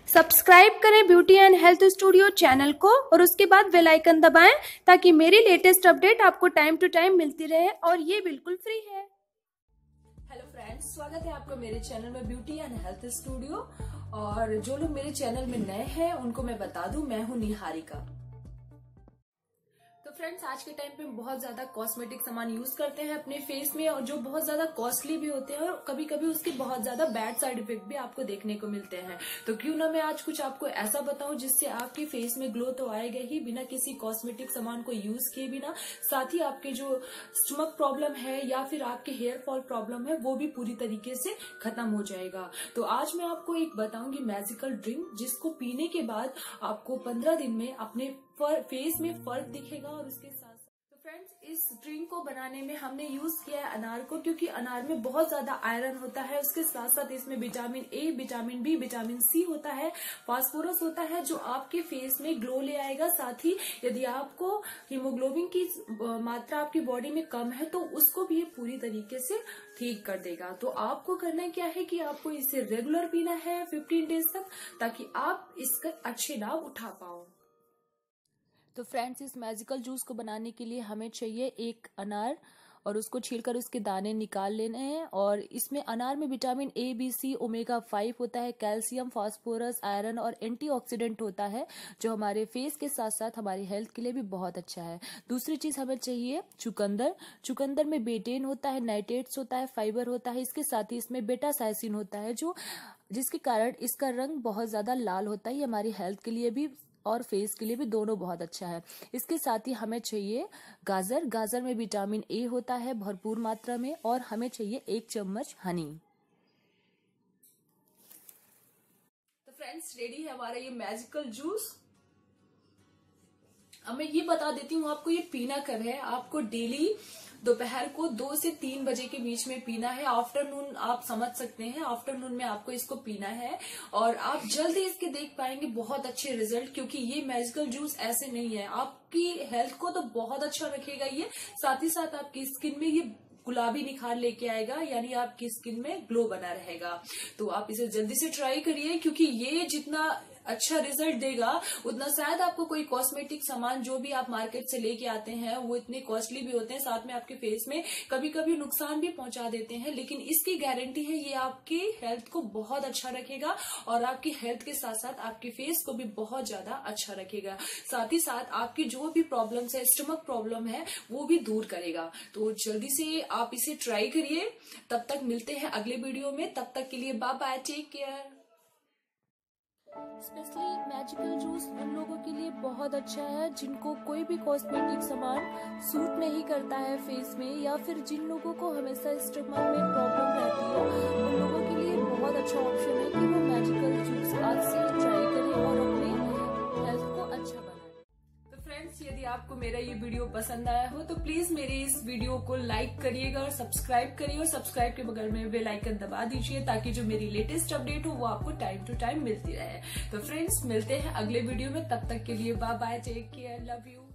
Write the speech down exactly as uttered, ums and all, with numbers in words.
Subscribe करें beauty and health studio channel को और उसके बाद बेल आइकन दबाएं ताकि मेरी लेटेस्ट अपडेट आपको टाइम टू टाइम मिलती रहे और ये बिल्कुल फ्री है। हेलो फ्रेंड्स, स्वागत है आपका मेरे चैनल में ब्यूटी एंड हेल्थ स्टूडियो। और जो लोग मेरे चैनल में नए हैं उनको मैं बता दूं, मैं हूं निहारिका। तो फ्रेंड्स, आज के टाइम पे हम बहुत ज्यादा कॉस्मेटिक सामान यूज करते हैं अपने फेस में और जो बहुत ज्यादा कॉस्टली भी होते हैं और कभी कभी उसके बहुत ज्यादा बैड साइड इफेक्ट भी आपको देखने को मिलते हैं। तो क्यों ना मैं आज कुछ आपको ऐसा बताऊं जिससे आपके फेस में ग्लो तो आएगा ही बिना किसी कॉस्मेटिक सामान को यूज किए बिना, साथ ही आपके जो स्टमक प्रॉब्लम है या फिर आपके हेयर फॉल प्रॉब्लम है वो भी पूरी तरीके से खत्म हो जाएगा। तो आज मैं आपको एक बताऊंगी मैजिकल ड्रिंक जिसको पीने के बाद आपको पंद्रह दिन में अपने फेस में फर्क दिखेगा। और उसके साथ तो फ्रेंड्स, इस ड्रिंक को बनाने में हमने यूज किया है अनार को, क्योंकि अनार में बहुत ज्यादा आयरन होता है। उसके साथ साथ इसमें vitamin A, vitamin B, vitamin C होता है, फास्फोरस होता है जो आपके फेस में ग्लो ले आएगा। साथ ही यदि आपको हीमोग्लोबिन की मात्रा आपकी बॉडी में कम है तो उसको भी ये पूरी तरीके से ठीक कर देगा। तो आपको करना क्या है कि आपको इसे रेगुलर पीना है फिफ्टीन डेज तक, ताकि आप इसका अच्छे लाभ उठा पाओ। तो फ्रेंड्स, इस मैजिकल जूस को बनाने के लिए हमें चाहिए एक अनार और उसको छीलकर उसके दाने निकाल लेने हैं। और इसमें अनार में vitamin A, B, C, omega five होता है, कैल्शियम, फास्फोरस, आयरन और एंटीऑक्सीडेंट होता है जो हमारे फेस के साथ साथ हमारी हेल्थ के लिए भी बहुत अच्छा है। दूसरी चीज हमें चाहिए चुकंदर। चुकंदर में बेटेन होता है, नाइट्रेट्स होता है, फाइबर होता है। इसके साथ ही इसमें बेटा साइसिन होता है जो जिसके कारण इसका रंग बहुत ज्यादा लाल होता है। ये हमारी हेल्थ के लिए भी और फेस के लिए भी दोनों बहुत अच्छा है। इसके साथ ही हमें चाहिए गाजर। गाजर में विटामिन ए होता है भरपूर मात्रा में। और हमें चाहिए एक चम्मच हनी। तो फ्रेंड्स, रेडी है हमारा ये मैजिकल जूस। अब मैं ये बता देती हूँ आपको ये पीना कब है। आपको डेली दोपहर को दो से तीन बजे के बीच में पीना है। आफ्टरनून आप समझ सकते हैं, आफ्टरनून में आपको इसको पीना है और आप जल्दी इसके देख पाएंगे बहुत अच्छे रिजल्ट, क्योंकि ये मैजिकल जूस ऐसे नहीं है। आपकी हेल्थ को तो बहुत अच्छा रखेगा ये, साथ ही साथ आपकी स्किन में ये गुलाबी निखार लेके आएगा, यानी आपकी स्किन में ग्लो बना रहेगा। तो आप इसे जल्दी से ट्राई करिए, क्योंकि ये जितना अच्छा रिजल्ट देगा उतना शायद आपको कोई कॉस्मेटिक सामान जो भी आप मार्केट से लेके आते हैं वो इतने कॉस्टली भी होते हैं, साथ में आपके फेस में कभी कभी नुकसान भी पहुंचा देते हैं। लेकिन इसकी गारंटी है ये आपकी हेल्थ को बहुत अच्छा रखेगा और आपकी हेल्थ के साथ साथ आपके फेस को भी बहुत ज्यादा अच्छा रखेगा। साथ ही साथ आपकी जो भी प्रॉब्लम्स है, स्टमक प्रॉब्लम है, वो भी दूर करेगा। तो जल्दी से आप इसे ट्राई करिए। तब तक मिलते हैं अगले वीडियो में, तब तक के लिए bye bye, take care. Specially magical juice उन लोगों के लिए बहुत अच्छा है जिनको कोई भी कॉस्मेटिक सामान सूट नहीं करता है फेस में, या फिर जिन लोगों को हमेशा स्टमक में प्रॉब्लम रहती है उन लोगों के लिए बहुत अच्छा ऑप्शन है कि वो मैजिकल जूस आज से ट्राई करें और अपने हेल्थ को अच्छा बनाएं। तो फ्रेंड्स, यदि आपको मेरा ये वीडियो पसंद आया हो तो प्लीज मेरे इस वीडियो को लाइक करिएगा और सब्सक्राइब करिए और सब्सक्राइब के बगल में बेल आइकन दबा दीजिए ताकि जो मेरी लेटेस्ट अपडेट हो वो आपको टाइम टू टाइम मिलती रहे। तो फ्रेंड्स, मिलते हैं अगले वीडियो में, तब तक के लिए bye bye, take care, love you.